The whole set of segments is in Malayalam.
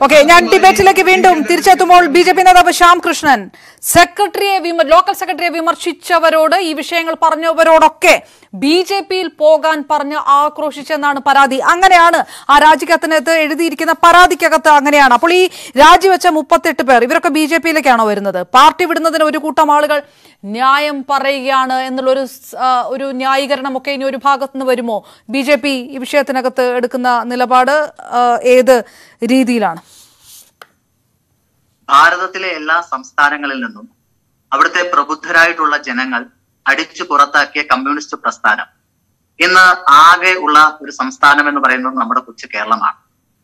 ഓക്കെ, ഞാൻ ഡിബേറ്റിലേക്ക് വീണ്ടും തിരിച്ചെത്തുമ്പോൾ ബി.ജെ.പി നേതാവ് ശ്യാം കൃഷ്ണൻ ലോക്കൽ സെക്രട്ടറിയെ വിമർശിച്ചവരോട്, ഈ വിഷയങ്ങൾ പറഞ്ഞവരോടൊക്കെ ബി.ജെ.പിയിൽ പോകാൻ പറഞ്ഞ് ആക്രോശിച്ചെന്നാണ് പരാതി. അങ്ങനെയാണ് ആ രാജിക്കത്തിനകത്ത് എഴുതിയിരിക്കുന്ന പരാതിക്കകത്ത് അങ്ങനെയാണ്. അപ്പോൾ ഈ രാജിവെച്ച 38 പേർ ഇവരൊക്കെ ബി.ജെ.പിയിലേക്കാണോ വരുന്നത്? പാർട്ടി വിടുന്നതിന് ഒരു കൂട്ടം ആളുകൾ ന്യായം പറയുകയാണ് എന്നുള്ളൊരു ന്യായീകരണമൊക്കെ ഇനി ഒരു ഭാഗത്തുനിന്ന് വരുമോ? ബി.ജെ.പി ഈ വിഷയത്തിനകത്ത് എടുക്കുന്ന നിലപാട് ഏത് രീതിയിലാണ്? ഭാരതത്തിലെ എല്ലാ സംസ്ഥാനങ്ങളിൽ നിന്നും അവിടുത്തെ പ്രബുദ്ധരായിട്ടുള്ള ജനങ്ങൾ അടിച്ചു പുറത്താക്കിയ കമ്മ്യൂണിസ്റ്റ് പ്രസ്ഥാനം ഇന്ന് ആകെ ഉള്ള ഒരു സംസ്ഥാനം എന്ന് പറയുന്നത് നമ്മുടെ കൊച്ചു കേരളമാണ്.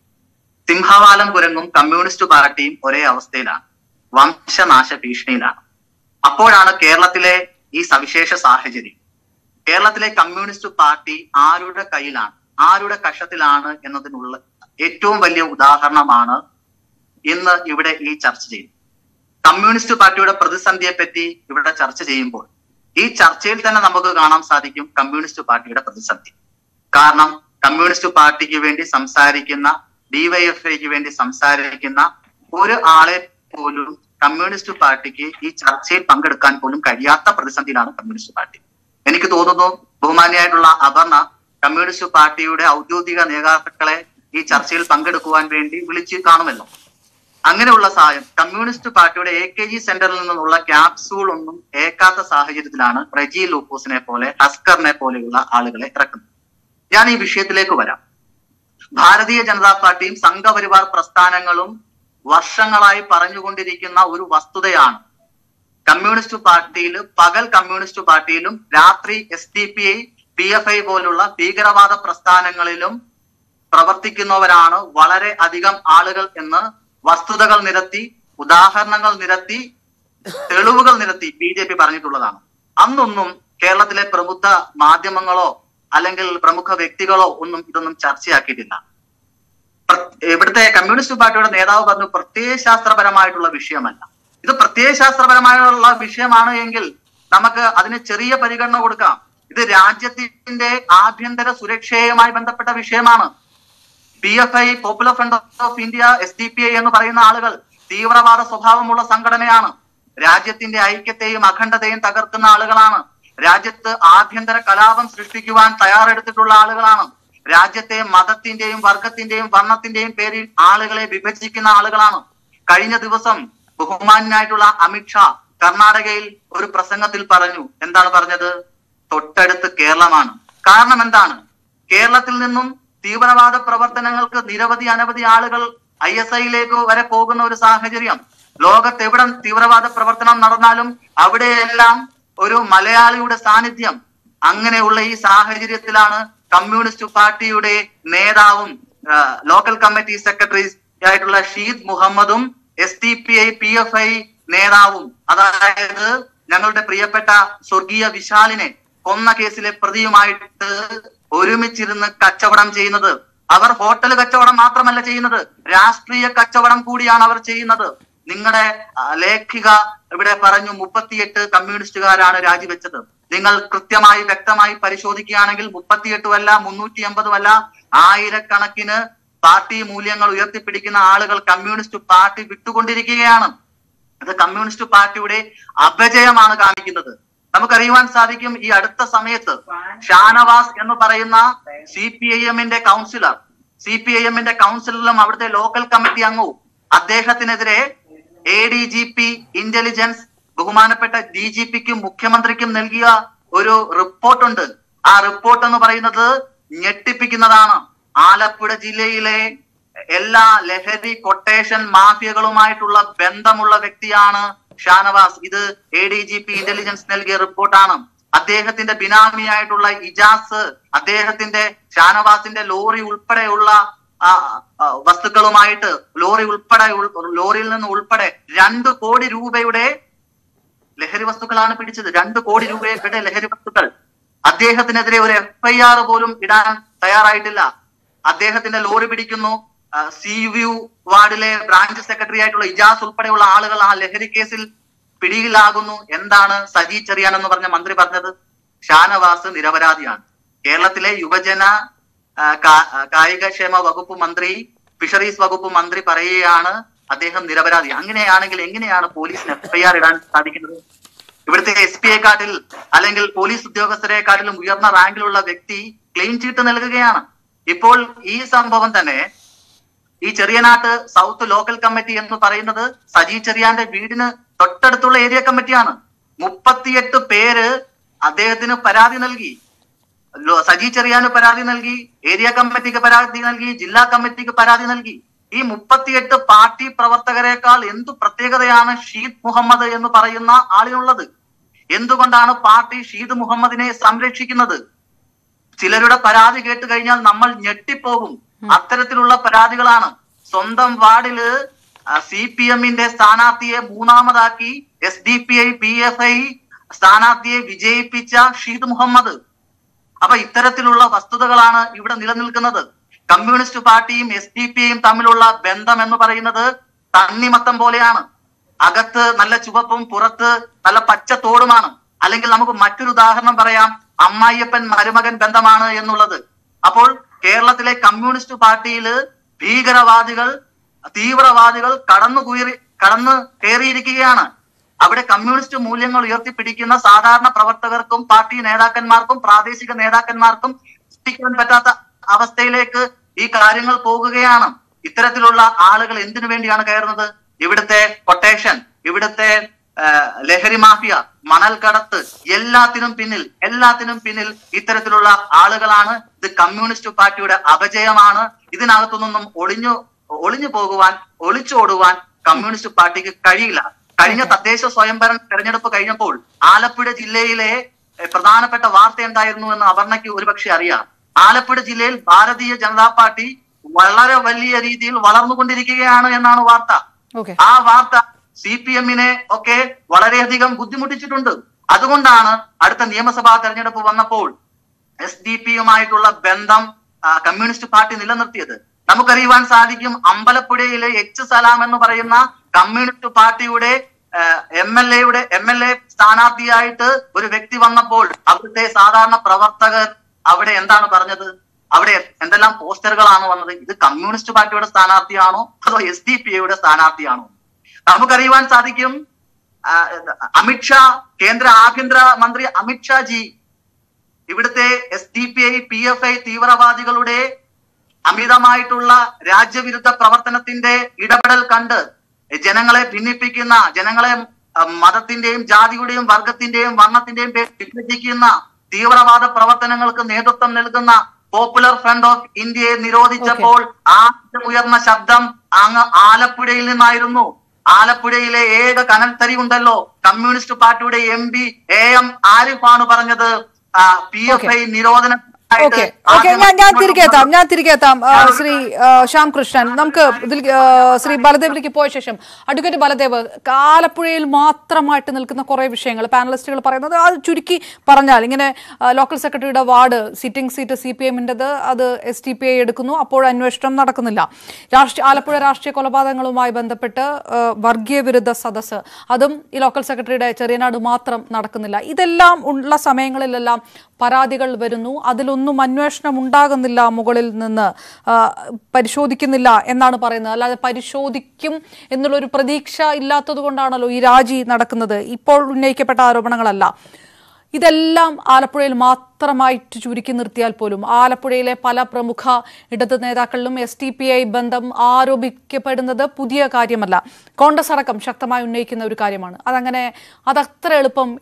സിംഹവാലം കുരങ്ങും കമ്മ്യൂണിസ്റ്റ് പാർട്ടിയും ഒരേ അവസ്ഥയിലാണ്, വംശനാശ ഭീഷണിയിലാണ്. അപ്പോഴാണ് കേരളത്തിലെ ഈ സവിശേഷ സാഹചര്യം. കേരളത്തിലെ കമ്മ്യൂണിസ്റ്റ് പാർട്ടി ആരുടെ കയ്യിലാണ്, ആരുടെ കഷത്തിലാണ് എന്നതിനുള്ള ഏറ്റവും വലിയ ഉദാഹരണമാണ് ഇന്ന് ഇവിടെ ഈ ചർച്ച ചെയ്യുന്നത്. കമ്മ്യൂണിസ്റ്റ് പാർട്ടിയുടെ പ്രതിസന്ധിയെ പറ്റി ഇവിടെ ചർച്ച ചെയ്യുമ്പോൾ ഈ ചർച്ചയിൽ തന്നെ നമുക്ക് കാണാൻ സാധിക്കും കമ്മ്യൂണിസ്റ്റ് പാർട്ടിയുടെ പ്രതിസന്ധി. കാരണം കമ്മ്യൂണിസ്റ്റ് പാർട്ടിക്ക് വേണ്ടി സംസാരിക്കുന്ന, ഡിവൈഎഫ്ഐക്ക് വേണ്ടി സംസാരിക്കുന്ന ഒരു ആളെ പോലും കമ്മ്യൂണിസ്റ്റ് പാർട്ടിക്ക് ഈ ചർച്ചയിൽ പങ്കെടുക്കാൻ പോലും കഴിയാത്ത പ്രതിസന്ധിയിലാണ് കമ്മ്യൂണിസ്റ്റ് പാർട്ടി. എനിക്ക് തോന്നുന്നു ബഹുമാനിയായിട്ടുള്ള അപർണ കമ്മ്യൂണിസ്റ്റ് പാർട്ടിയുടെ ഔദ്യോഗിക നേതാക്കളെ ഈ ചർച്ചയിൽ പങ്കെടുക്കുവാൻ വേണ്ടി വിളിച്ചു കാണുമല്ലോ. അങ്ങനെയുള്ള സാഹചര്യം കമ്മ്യൂണിസ്റ്റ് പാർട്ടിയുടെ AKG സെന്ററിൽ നിന്നുള്ള ക്യാപ്സൂൾ ഒന്നും ഏക്കാത്ത സാഹചര്യത്തിലാണ് റെജി ലൂക്കോസിനെ പോലെ, ഹസ്കറിനെ പോലെയുള്ള ആളുകളെ ഇറക്കുന്നത്. ഞാൻ ഈ വിഷയത്തിലേക്ക് വരാം. ഭാരതീയ ജനതാ പാർട്ടിയും സംഘപരിവാർ പ്രസ്ഥാനങ്ങളും വർഷങ്ങളായി പറഞ്ഞുകൊണ്ടിരിക്കുന്ന ഒരു വസ്തുതയാണ്, കമ്മ്യൂണിസ്റ്റ് പാർട്ടിയിൽ പകൽ കമ്മ്യൂണിസ്റ്റ് പാർട്ടിയിലും രാത്രി SDPI, PFI പോലുള്ള ഭീകരവാദ പ്രസ്ഥാനങ്ങളിലും പ്രവർത്തിക്കുന്നവരാണ് വളരെ അധികം ആളുകൾ എന്ന് വസ്തുതകൾ നിരത്തി, ഉദാഹരണങ്ങൾ നിരത്തി, തെളിവുകൾ നിരത്തി BJP പറഞ്ഞിട്ടുള്ളതാണ്. അന്നൊന്നും കേരളത്തിലെ പ്രമുഖ മാധ്യമങ്ങളോ അല്ലെങ്കിൽ പ്രമുഖ വ്യക്തികളോ ഒന്നും ഇതൊന്നും ചർച്ചയാക്കിയിട്ടില്ല. ഇവിടുത്തെ കമ്മ്യൂണിസ്റ്റ് പാർട്ടിയുടെ നേതാവ് പറഞ്ഞു പ്രത്യയശാസ്ത്രപരമായിട്ടുള്ള വിഷയമല്ല. ഇത് പ്രത്യയശാസ്ത്രപരമായുള്ള വിഷയമാണ് എങ്കിൽ നമുക്ക് അതിന് ചെറിയ പരിഗണന കൊടുക്കാം. ഇത് രാജ്യത്തിന്റെ ആഭ്യന്തര സുരക്ഷയുമായി ബന്ധപ്പെട്ട വിഷയമാണ്. PFI, popular front of India, SDPI എന്ന് പറയുന്ന ആളുകൾ തീവ്രവാദ സ്വഭാവമുള്ള സംഘടനയാണ്. രാജ്യത്തിന്റെ ഐക്യത്തെയും അഖണ്ഡതയും തകർക്കുന്ന ആളുകളാണ്. രാജ്യത്ത് ആഭ്യന്തര കലാപം സൃഷ്ടിക്കുവാൻ തയ്യാറെടുത്തിട്ടുള്ള ആളുകളാണ്. രാജ്യത്തെ മതത്തിന്റെയും വർഗത്തിന്റെയും വർണ്ണത്തിന്റെയും പേരിൽ ആളുകളെ വിഭജിക്കുന്ന ആളുകളാണ്. കഴിഞ്ഞ ദിവസം ബഹുമാനായിട്ടുള്ള അമിത്ഷാ കർണാടകയിൽ ഒരു പ്രസംഗത്തിൽ പറഞ്ഞു. എന്താണ് പറഞ്ഞത്? തൊട്ടടുത്ത് കേരളമാണ്. കാരണം എന്താണ്? കേരളത്തിൽ നിന്നും തീവ്രവാദ പ്രവർത്തനങ്ങൾക്ക് അനവധി ആളുകൾ ISIയിലേക്ക് വരെ പോകുന്ന ഒരു സാഹചര്യം. ലോകത്ത് എവിടെ തീവ്രവാദ പ്രവർത്തനം നടന്നാലും അവിടെയെല്ലാം ഒരു മലയാളിയുടെ സാന്നിധ്യം. അങ്ങനെയുള്ള ഈ സാഹചര്യത്തിലാണ് കമ്മ്യൂണിസ്റ്റ് പാർട്ടിയുടെ നേതാവും ലോക്കൽ കമ്മിറ്റി സെക്രട്ടറി ആയിട്ടുള്ള ഷീദ് മുഹമ്മദും SDPI, PFI നേതാവും, അതായത് ഞങ്ങളുടെ പ്രിയപ്പെട്ട സ്വർഗീയ വിശാലിനെ കൊന്ന കേസിലെ പ്രതിയുമായിട്ട് ഒരുമിച്ചിരുന്ന് കച്ചവടം ചെയ്യുന്നത്. അവർ ഹോട്ടൽ കച്ചവടം മാത്രമല്ല ചെയ്യുന്നത്, രാഷ്ട്രീയ കച്ചവടം കൂടിയാണ് അവർ ചെയ്യുന്നത്. നിങ്ങളുടെ ലേഖിക ഇവിടെ പറഞ്ഞു 38 കമ്മ്യൂണിസ്റ്റുകാരാണ് രാജിവെച്ചത്. നിങ്ങൾ കൃത്യമായി വ്യക്തമായി പരിശോധിക്കുകയാണെങ്കിൽ 38 അല്ല, 380 അല്ല, ആയിരക്കണക്കിന് പാർട്ടി മൂല്യങ്ങൾ ഉയർത്തിപ്പിടിക്കുന്ന ആളുകൾ കമ്മ്യൂണിസ്റ്റ് പാർട്ടി വിട്ടുകൊണ്ടിരിക്കുകയാണ്. അത് കമ്മ്യൂണിസ്റ്റ് പാർട്ടിയുടെ അപജയമാണ് കാണിക്കുന്നത്. നമുക്കറിയുവാൻ സാധിക്കും, ഈ അടുത്ത സമയത്ത് ഷാനവാസ് എന്ന് പറയുന്ന CPIMന്റെ കൗൺസിലറും അവിടുത്തെ ലോക്കൽ കമ്മിറ്റി അംഗവും അദ്ദേഹത്തിനെതിരെ ADGP ഇന്റലിജൻസ് ബഹുമാനപ്പെട്ട DGPക്കും മുഖ്യമന്ത്രിക്കും നൽകിയ ഒരു റിപ്പോർട്ടുണ്ട്. ആ റിപ്പോർട്ട് എന്ന് പറയുന്നത് ഞെട്ടിപ്പിക്കുന്നതാണ്. ആലപ്പുഴ ജില്ലയിലെ എല്ലാ ലഹരി കൊട്ടേഷൻ മാഫിയകളുമായിട്ടുള്ള ബന്ധമുള്ള വ്യക്തിയാണ് ഷാനവാസ്. ഇത് ADGP ഇന്റലിജൻസ് നൽകിയ റിപ്പോർട്ടാണ്. അദ്ദേഹത്തിന്റെ ബിനാമിയായിട്ടുള്ള ഇജാസ്, ഷാനവാസിന്റെ ലോറി ഉൾപ്പെടെയുള്ള വസ്തുക്കളുമായിട്ട് ലോറിയിൽ നിന്ന് ഉൾപ്പെടെ 2 കോടി രൂപയുടെ ലഹരി വസ്തുക്കളാണ് പിടിച്ചത്. 2 കോടി രൂപയുടെ ലഹരി വസ്തുക്കൾ. അദ്ദേഹത്തിനെതിരെ ഒരു FIR പോലും ഇടാൻ തയ്യാറായിട്ടില്ല. അദ്ദേഹത്തിന്റെ ലോറി പിടിക്കുന്നു. CU വാർഡിലെ ബ്രാഞ്ച് സെക്രട്ടറി ആയിട്ടുള്ള ഇജാസ് ഉൾപ്പെടെയുള്ള ആളുകൾ ആ ലഹരി കേസിൽ പിടിയിലാകുന്നു. എന്താണ് സജി ചെറിയാൻ എന്ന് പറഞ്ഞ മന്ത്രി പറഞ്ഞത്? ഷാനവാസ് നിരപരാധിയാണ്. കേരളത്തിലെ യുവജന കായികക്ഷേമ വകുപ്പ് മന്ത്രി ഫിഷറീസ് വകുപ്പ് മന്ത്രി പറയുകയാണ് അദ്ദേഹം നിരപരാധി. അങ്ങനെയാണെങ്കിൽ എങ്ങനെയാണ് പോലീസിന് FIR ഇടാൻ സാധിക്കുന്നത്? ഇവിടുത്തെ SP-യെക്കാട്ടിൽ അല്ലെങ്കിൽ പോലീസ് ഉദ്യോഗസ്ഥരെക്കാട്ടിലും ഉയർന്ന റാങ്കിലുള്ള വ്യക്തി ക്ലെയിം ചീട്ട് നൽകുകയാണ്. ഇപ്പോൾ ഈ സംഭവം തന്നെ ഈ ചെറിയനാട്ട് സൗത്ത് ലോക്കൽ കമ്മിറ്റി എന്ന് പറയുന്നത് സജി ചെറിയാന്റെ വീടിന് തൊട്ടടുത്തുള്ള ഏരിയ കമ്മിറ്റിയാണ്. 38 പേര് അദ്ദേഹത്തിന് പരാതി നൽകി. സജി ചെറിയാന് പരാതി നൽകി, ഏരിയ കമ്മിറ്റിക്ക് പരാതി നൽകി, ജില്ലാ കമ്മിറ്റിക്ക് പരാതി നൽകി. ഈ 38 പാർട്ടി പ്രവർത്തകരെക്കാൾ എന്തു പ്രത്യേകതയാണ് ഷീദ് മുഹമ്മദ് എന്ന് പറയുന്ന ആളിനുള്ളത്? എന്തുകൊണ്ടാണ് പാർട്ടി ഷീദ് മുഹമ്മദിനെ സംരക്ഷിക്കുന്നത്? ചിലരുടെ പരാതി കേട്ട് കഴിഞ്ഞാൽ നമ്മൾ ഞെട്ടിപ്പോകും. അത്തരത്തിലുള്ള പരാതികളാണ്. സ്വന്തം വാർഡില് CPM-ന്റെ സ്ഥാനാർത്ഥിയെ മൂന്നാമതാക്കി SDPI PFI സ്ഥാനാർത്ഥിയെ വിജയിപ്പിച്ച ഷീദ് മുഹമ്മദ്. അപ്പൊ ഇത്തരത്തിലുള്ള വസ്തുതകളാണ് ഇവിടെ നിലനിൽക്കുന്നത്. കമ്മ്യൂണിസ്റ്റ് പാർട്ടിയും SDPയും തമ്മിലുള്ള ബന്ധം എന്ന് പറയുന്നത് തണ്ണിമത്തം പോലെയാണ്. അകത്ത് നല്ല ചുവപ്പും പുറത്ത് നല്ല പച്ച തോടുമാണ്. അല്ലെങ്കിൽ നമുക്ക് മറ്റൊരു ഉദാഹരണം പറയാം, അമ്മായിയപ്പൻ മരുമകൻ ബന്ധമാണ് എന്നുള്ളത്. അപ്പോൾ കേരളത്തിലെ കമ്മ്യൂണിസ്റ്റ് പാർട്ടിയില് ഭീകരവാദികൾ, തീവ്രവാദികൾ കടന്നു കയറിയിരിക്കുകയാണ്. അവിടെ കമ്മ്യൂണിസ്റ്റ് മൂല്യങ്ങൾ ഉയർത്തിപ്പിടിക്കുന്ന സാധാരണ പ്രവർത്തകർക്കും പാർട്ടി നേതാക്കന്മാർക്കും പ്രാദേശിക നേതാക്കന്മാർക്കും സൃഷ്ടിക്കാൻ പറ്റാത്ത അവസ്ഥയിലേക്ക് ഈ കാര്യങ്ങൾ പോകുകയാണ്. ഇത്തരത്തിലുള്ള ആളുകൾ എന്തിനു വേണ്ടിയാണ് കയറുന്നത്? ഇവിടുത്തെ കൊട്ടേഷൻ, ഇവിടുത്തെ ലഹരി മാഫിയ, മണൽ കടത്ത്, എല്ലാത്തിനും പിന്നിൽ ഇത്തരത്തിലുള്ള ആളുകളാണ്. ഇത് കമ്മ്യൂണിസ്റ്റ് പാർട്ടിയുടെ അപജയമാണ്. ഇതിനകത്തുനിന്നും ഒളിഞ്ഞു പോകുവാൻ, ഒളിച്ചോടുവാൻ കമ്മ്യൂണിസ്റ്റ് പാർട്ടിക്ക് കഴിയില്ല. കഴിഞ്ഞ തദ്ദേശ സ്വയംഭരണ തെരഞ്ഞെടുപ്പ് കഴിഞ്ഞപ്പോൾ ആലപ്പുഴ ജില്ലയിലെ പ്രധാനപ്പെട്ട വാർത്ത എന്തായിരുന്നു എന്ന് അപർണയ്ക്ക് ഒരുപക്ഷെ അറിയാം. ആലപ്പുഴ ജില്ലയിൽ ഭാരതീയ ജനതാ പാർട്ടി വളരെ വലിയ രീതിയിൽ വളർന്നുകൊണ്ടിരിക്കുകയാണ് എന്നാണ് വാർത്ത. ആ വാർത്ത CPM-നെ ഒക്കെ വളരെയധികം ബുദ്ധിമുട്ടിച്ചിട്ടുണ്ട്. അതുകൊണ്ടാണ് അടുത്ത നിയമസഭാ തെരഞ്ഞെടുപ്പ് വന്നപ്പോൾ SDP-യുമായിട്ടുള്ള ബന്ധം കമ്മ്യൂണിസ്റ്റ് പാർട്ടി നിലനിർത്തിയത്. നമുക്കറിയുവാൻ സാധിക്കും, അമ്പലപ്പുഴയിലെ H സലാം എന്ന് പറയുന്ന കമ്മ്യൂണിസ്റ്റ് പാർട്ടിയുടെ MLA സ്ഥാനാർത്ഥിയായിട്ട് ഒരു വ്യക്തി വന്നപ്പോൾ അവിടുത്തെ സാധാരണ പ്രവർത്തകർ അവിടെ എന്താണ് പറഞ്ഞത്? അവിടെ എന്തെല്ലാം പോസ്റ്ററുകളാണ് വന്നത്? ഇത് കമ്മ്യൂണിസ്റ്റ് പാർട്ടിയുടെ സ്ഥാനാർത്ഥിയാണോ അതോ SDP-യുടെ സ്ഥാനാർത്ഥിയാണോ? നമുക്കറിയുവാൻ സാധിക്കും, അമിത്ഷാ, കേന്ദ്ര ആഭ്യന്തര മന്ത്രി അമിത്ഷാ ജി ഇവിടുത്തെ SDPI PFI തീവ്രവാദികളുടെ അമിതമായിട്ടുള്ള രാജ്യവിരുദ്ധ പ്രവർത്തനത്തിന്റെ ഇടപെടൽ കണ്ട് ജനങ്ങളെ ഭിന്നിപ്പിക്കുന്ന, ജനങ്ങളെ മതത്തിന്റെയും ജാതിയുടെയും വർഗത്തിന്റെയും വർണ്ണത്തിന്റെയും പേര് വിഭജിക്കുന്ന തീവ്രവാദ പ്രവർത്തനങ്ങൾക്ക് നേതൃത്വം നൽകുന്ന പോപ്പുലർ ഫ്രണ്ട് ഓഫ് ഇന്ത്യയെ നിരോധിച്ചപ്പോൾ ആദ്യം ഉയർന്ന ശബ്ദം അങ്ങ് ആലപ്പുഴയിൽ നിന്നായിരുന്നു. ആലപ്പുഴയിലെ ഏക കനൽത്തരി ഉണ്ടല്ലോ, കമ്മ്യൂണിസ്റ്റ് പാർട്ടിയുടെ MP AM ആരിഫാണ് പറഞ്ഞത് PFI നിരോധനം. ഞാൻ തിരികെത്താം ശ്രീ ശ്യാം കൃഷ്ണൻ. നമുക്ക് ഇതിൽ ശ്രീ ബലദേവിലേക്ക് പോയ ശേഷം അഡ്വക്കേറ്റ് ബലദേവ്, ആലപ്പുഴയിൽ മാത്രമായിട്ട് നിൽക്കുന്ന കുറെ വിഷയങ്ങൾ പാനലിസ്റ്റുകൾ പറയുന്നത്, അത് ചുരുക്കി പറഞ്ഞാൽ ഇങ്ങനെ ലോക്കൽ സെക്രട്ടറിയുടെ വാർഡ് സിറ്റിംഗ് സീറ്റ് CPM-ൻ്റെത് അത് SDPI എടുക്കുന്നു, അപ്പോൾ അന്വേഷണം നടക്കുന്നില്ല. ആലപ്പുഴ രാഷ്ട്രീയ കൊലപാതകങ്ങളുമായി ബന്ധപ്പെട്ട് വർഗീയ വിരുദ്ധ സദസ്സ്, അതും ഈ ലോക്കൽ സെക്രട്ടറിയുടെ ചെറിയനാട് മാത്രം നടക്കുന്നില്ല. ഇതെല്ലാം ഉള്ള സമയങ്ങളിലെല്ലാം പരാതികൾ വരുന്നു, അതിലൊന്നും അന്വേഷണം ഉണ്ടാകുന്നില്ല, മുകളിൽ നിന്ന് പരിശോധിക്കുന്നില്ല എന്നാണ് പറയുന്നത്. അല്ലാതെ പരിശോധിക്കും എന്നുള്ളൊരു പ്രതീക്ഷ ഇല്ലാത്തത് കൊണ്ടാണല്ലോ ഈ രാജി നടക്കുന്നത്. ഇപ്പോൾ ഉന്നയിക്കപ്പെട്ട ആരോപണങ്ങളല്ല. ഇതെല്ലാം ആലപ്പുഴയിൽ മാത്രമായിട്ട് ചുരുക്കി നിർത്തിയാൽ പോലും ആലപ്പുഴയിലെ പല പ്രമുഖ ഇടത് നേതാക്കളിലും SDPI ബന്ധം ആരോപിക്കപ്പെടുന്നത് പുതിയ കാര്യമല്ല. കോൺഗ്രസ് അടക്കം ശക്തമായി ഉന്നയിക്കുന്ന ഒരു കാര്യമാണ്. അതത്ര എളുപ്പം